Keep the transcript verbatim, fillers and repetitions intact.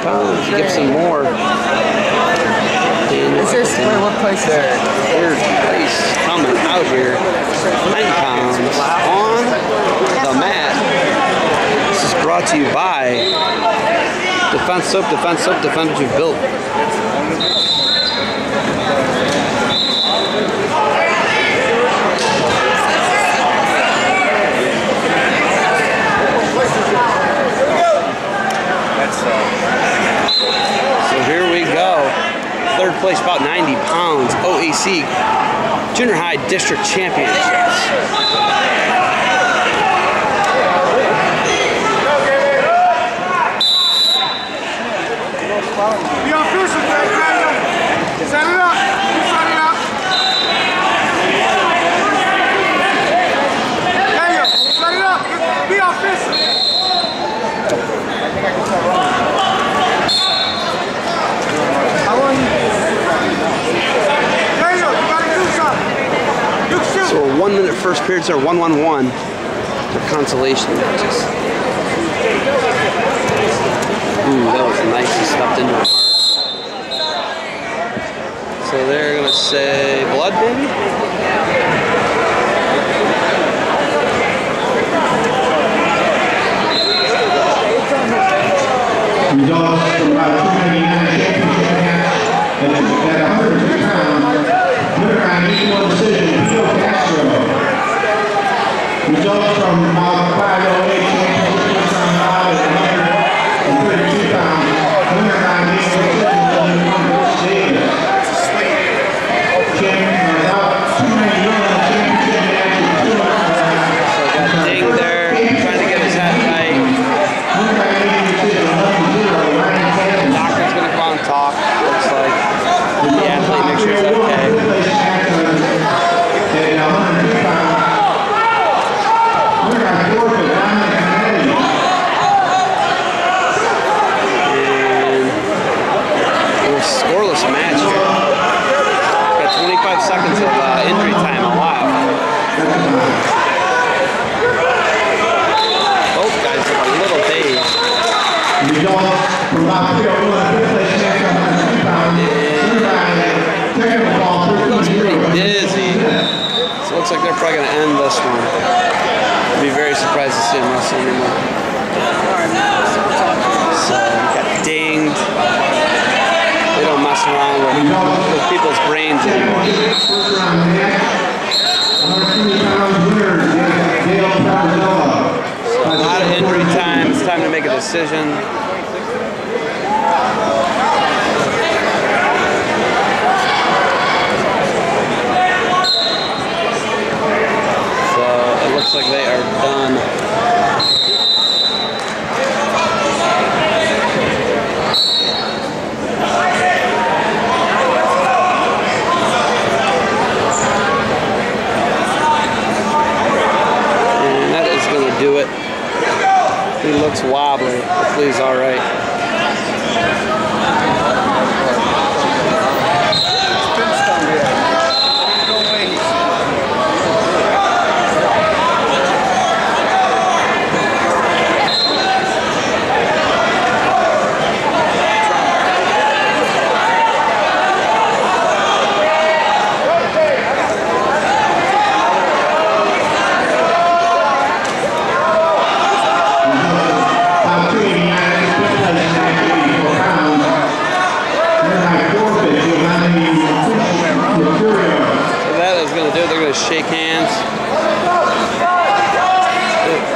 pounds. You give some more. Is this wait, what place is there? Third place coming out here. ninety pounds on the mat. This is brought to you by Defense Soap, Defense Soap, defend what you've built. So here we go. Third place, about ninety pounds. O A C Junior High District Championships. Be official, man. Set it up. Set it up. There you go. Set it up. Be official. I want you. There you go. You gotta do something. You shoot. So a one minute first periods are one one one for consolation matches. Ooh, that was nice. He stepped into it. So they're gonna say blood, baby. Results from about two ninety-nine championship match at one hundred two pounds. Winner by equal decision, Pio Castro. Results from about five oh eight championship time out at one hundred thirty-two pounds. Winner by equal decision, Davis. Champion about two ninety-one championship match at two hundred pounds. So got Ding there, trying to get his head right. Winner by equal decision, Doctor's gonna come on and talk. Looks like the athlete makes sure he's okay. And a scoreless match here. Got twenty-five seconds of uh, injury time allowed. Both guys look a little dazed. It's pretty dizzy. So it looks like they're probably going to end this one. I'd be very surprised to see him wrestle anymore. So he got dinged. They don't mess around with, with people's brains anymore. So a lot of injury time. It's time to make a decision. Looks like they are done. And that is going to do it. He looks wobbly. Hopefully he's all right. Shake hands.